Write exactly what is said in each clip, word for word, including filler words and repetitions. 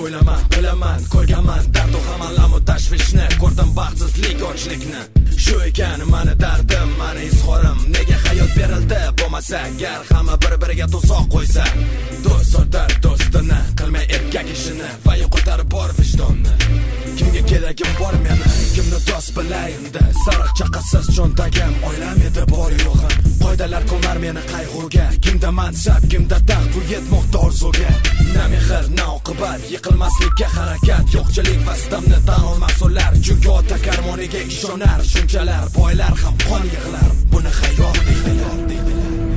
o'ylaman, bilaman, ko'rganman dardu hamallamu tashvishni, ko'rdim baxtsizlik, ochlikni. Shu ekan mani dardim, mani izhorim. Nega hayot berildi bo'lmasa, agar hamma bir-biriga tuzoq qo'ysa. Do'st sotar do'stini, qilmay erkak ishini va yo'qotar bor vijdonni. Kimga keragim bor meni, kimni do'st bilayinda. Sariq chaqasiz cho'ntagim, oilam edi bor yo'g'im. Qoidalar ko'nar meni qayg'uga, kimda mansab, kimda taxt, bu yetmoqda orzuga. Na mehr, na oqibat, yiqilmaslikka harakat, yo'qchilik va sitamni tan olmas ular. Chunki ota karmoniga ishonar, shunchalar boylar ham qon yig'lar. Buni hayot deydilar.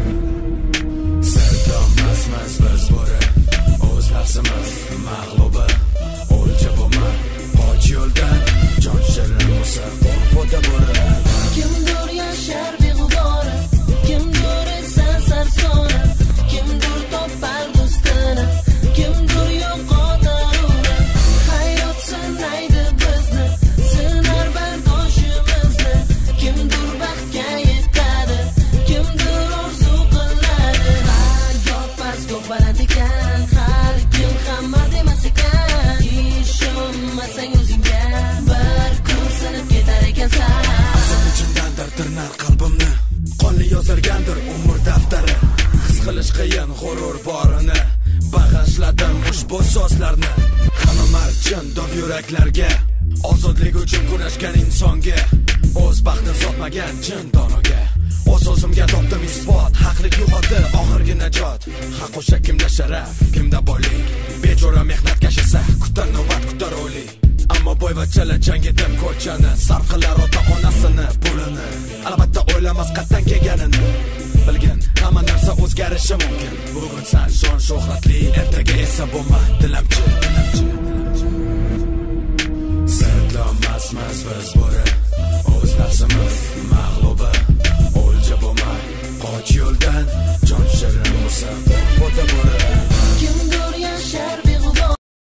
Serdamasmas biz bo'ri, o'zlarsimiz mag'lubi. O'lja bo'lma, qoch yo'ldan, jon shirin bo'lsa, qo'rqoda bo'ri. Kimdir yashar beg'ubora, kimdir esa sarsona, kimdir topar do'stini, kimdir yo'qotar uni. Hayot sinaydi bizni, sinar bardoshimizni, kimdir baxtga yetadi, kimdir orzu qiladi. Hayot past-ko'k baland ekan, har kim hamma demas ekan. Ishonmasang o'zingga, bir kun sinib ketar ekansan. Tirnar qalbimni, qonli yozilgandir umr daftari. His qilish qiyin g'urur borini, bag'ishladim ushbu so'zlarni. Hamma marjin dov yuraklarga, ozodlik uchun kurashgan insonga, o'z baxtini sotmagan jin donoga. O'z o'zimga topdim isbot, haqlik yo'qotdi oxirgi najot. Haq o'sha kimda sharaf, kimda boylik, bechora mehnat kashisa, kutar navbat kutar o'lik. Ammo boyvachchalar jang etib ko'chani, sarf qilar ota onasini pulini. Albatta o'ylamas qatdan kelganini, bilgin hamma narsa o'zgarishi mumkin. Bugun san shon shuhratli, ertaga esa bo'lma dilamchi. Serdlomasmas biz bo'ri,